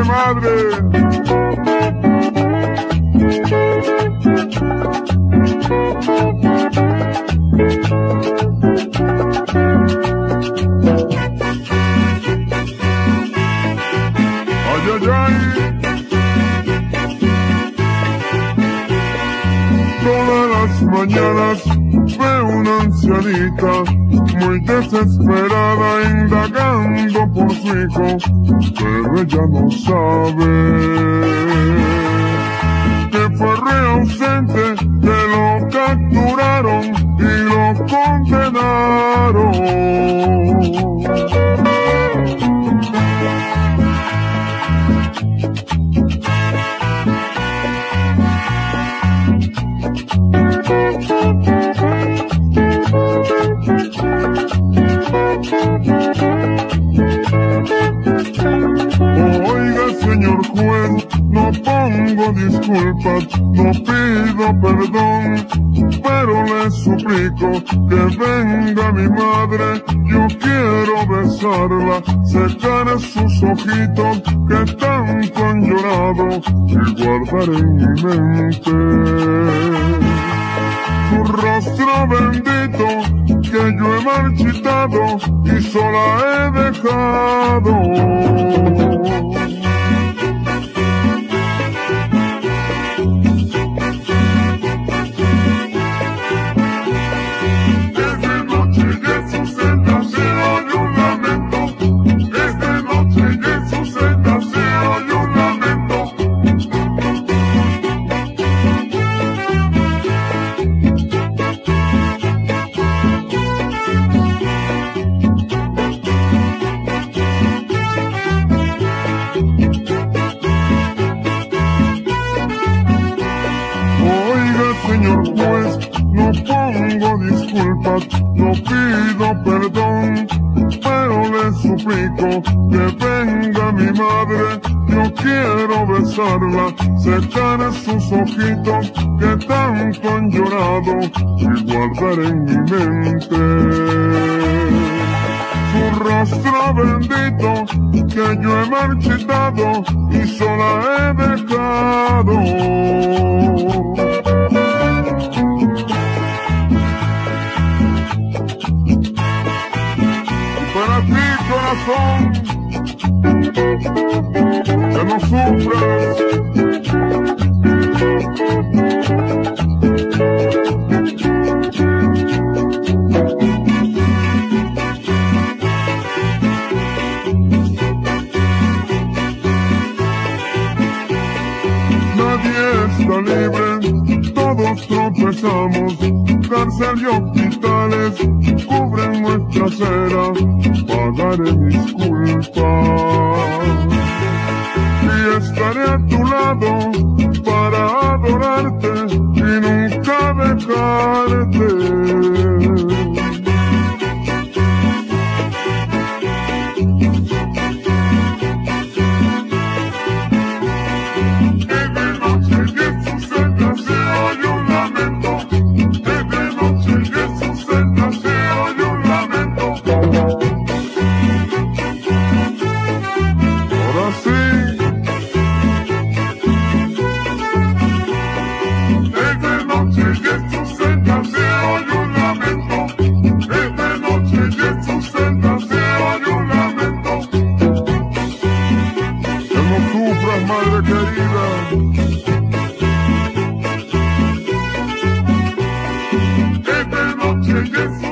Dale, madre. Ay, ay, ay. Todas las mañanas veo una ancianita muy desesperada indagando por su hijo, pero ella no sabe que fue ausente, que lo capturaron y lo condenaron. Oiga, señor juez, no pongo disculpas, no pido perdón, pero le suplico que venga mi madre. Yo quiero besarla, secar sus ojitos que tanto han llorado y guardar en mi mente su rostro bendito que yo he marchitado y sola he dejado. Señor juez, no pongo disculpas, no pido perdón, pero le suplico que venga mi madre. Yo quiero besarla, secar sus ojitos que tanto han llorado y guardar en mi mente su rostro bendito que yo he marchitado y sola he dejado. Para ti, corazón, que no sufras. Nadie está libre, todos tropezamos, cárcel y hospitales cubren nuestra acera, pagaré mis culpas y estaré a tu lado para adorarte y nunca dejarte. Madre querida, es de noche y es